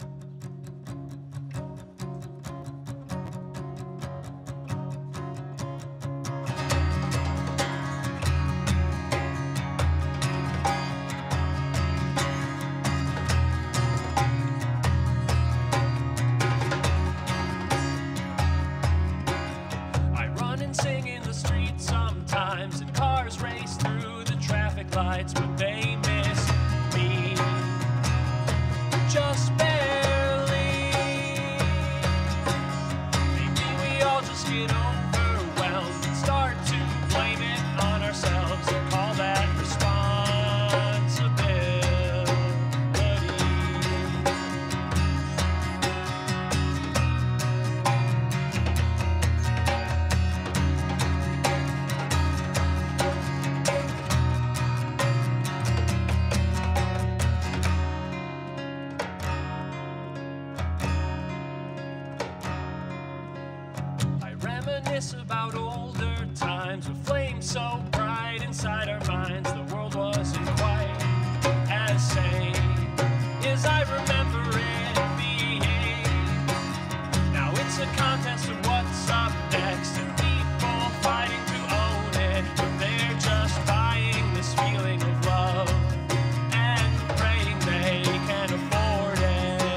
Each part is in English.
Sing in the street sometimes, and cars race through the traffic lights, but they miss me just barely. Maybe we all just get overwhelmed and start to blame it on ourselves and call that responsibility. Reminisce about older times with flames so bright inside our minds. The world wasn't quite as sane as I remember it being. Now it's a contest of what's up next, and people fighting to own it, but they're just buying this feeling of love and praying they can afford it.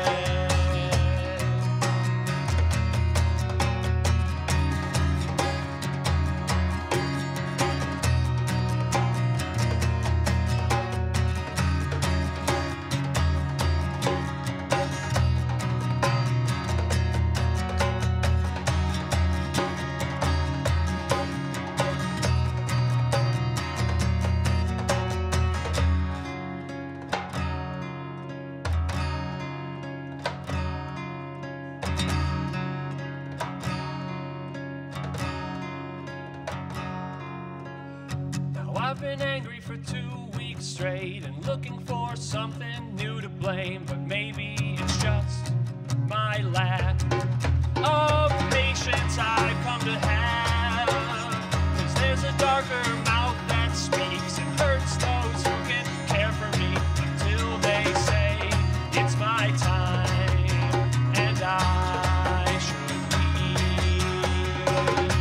I've been angry for 2 weeks straight and looking for something new to blame, but maybe it's just my lack of patience I've come to have. 'Cause there's a darker mouth that speaks and hurts those who can care for me until they say it's my time and I should leave.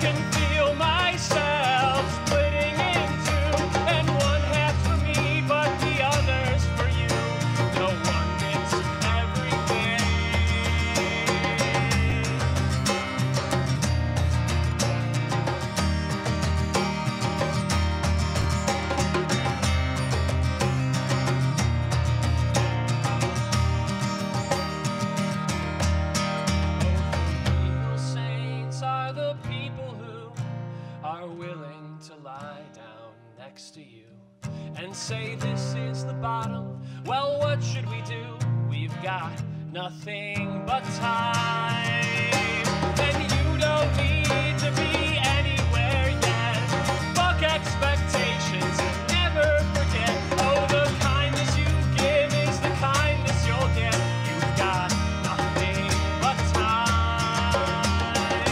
can feel myself splitting in two, and one half's for me, but the other's for you. No one gets everything. Real saints are the people who are willing to lie down next to you and say this is the bottom. Well, what should we do? We've got nothing but time. And you don't need to be anywhere yet. Fuck expectations and never forget. Oh, the kindness you give is the kindness you'll get. You've got nothing but time.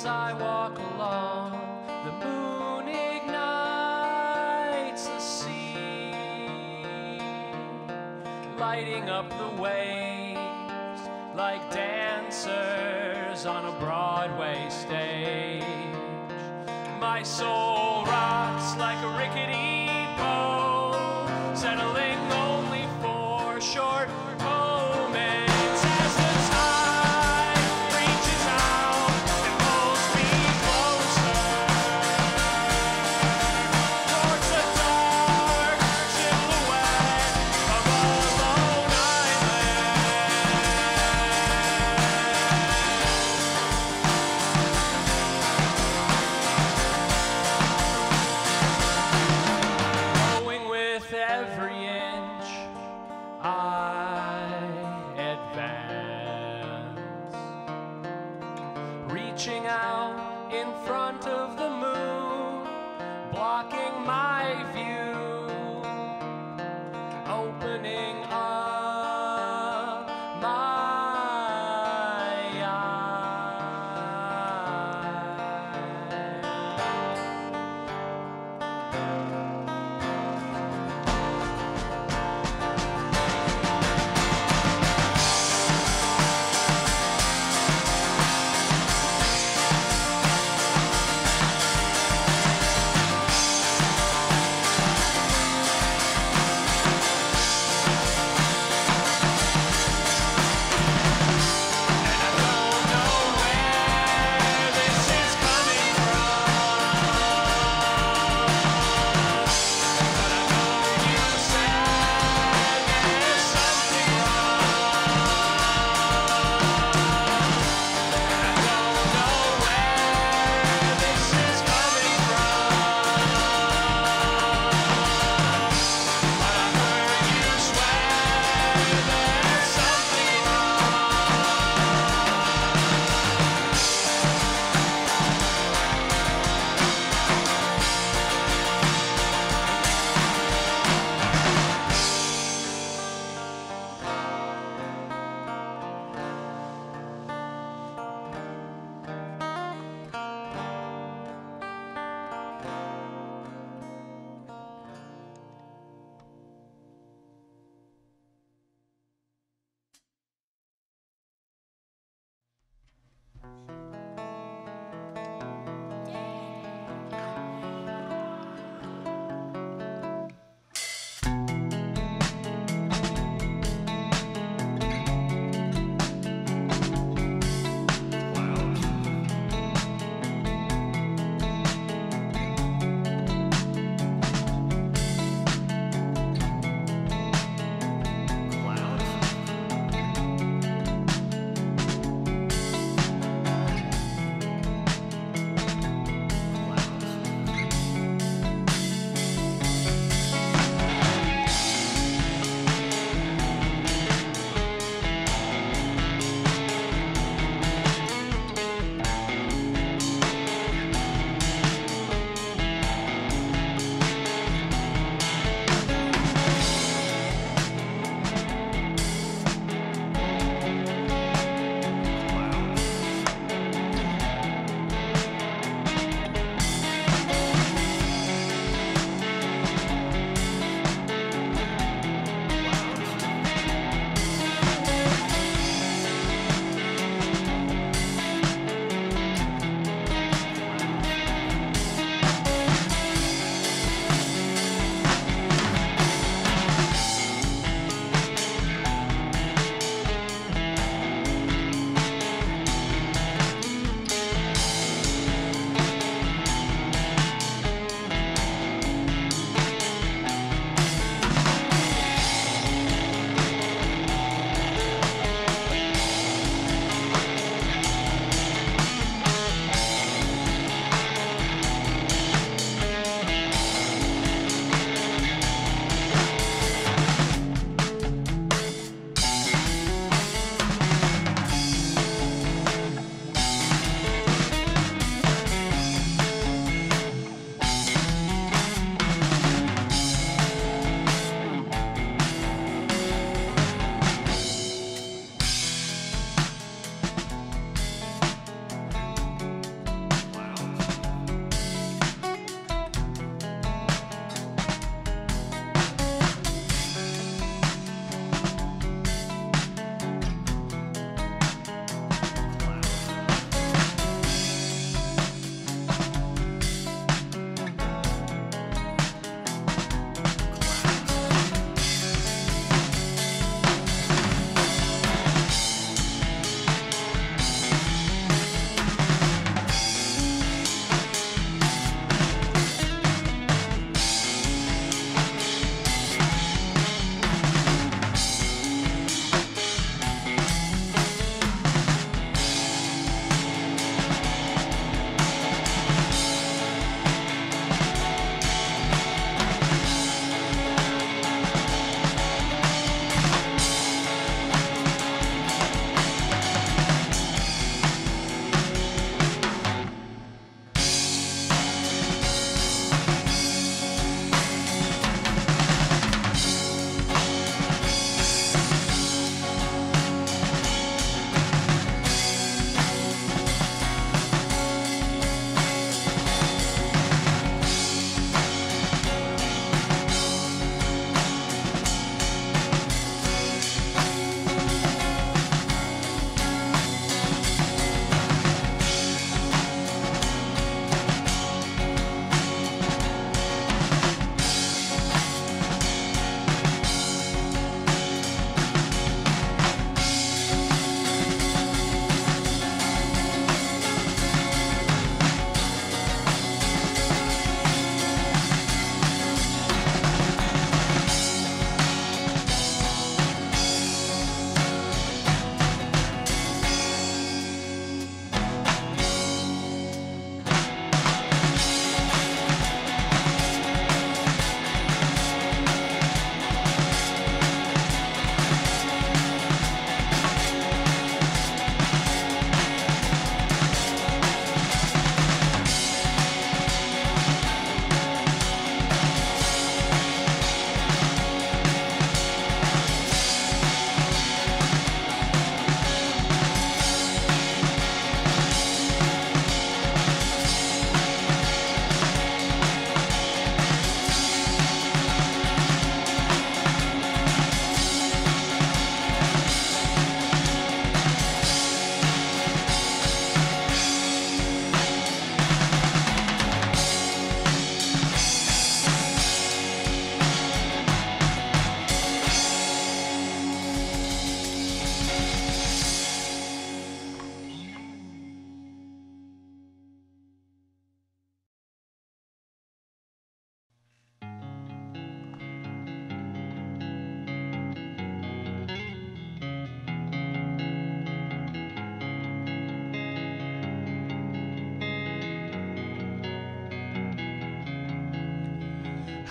as I walk along. The moon ignites the sea, lighting up the waves like dancers on a Broadway stage. My soul rocks like a rickety boat, settling only for short moments as the tide reaches out and pulls me closer towards the dark silhouette of a lone island. Going with every inch I advance, reaching out in front of the moon, blocking my view, opening up my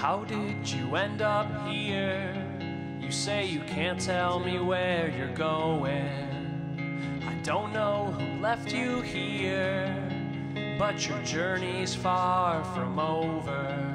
How did you end up here? You say you can't tell me where you're going. I don't know who left you here, but your journey's far from over.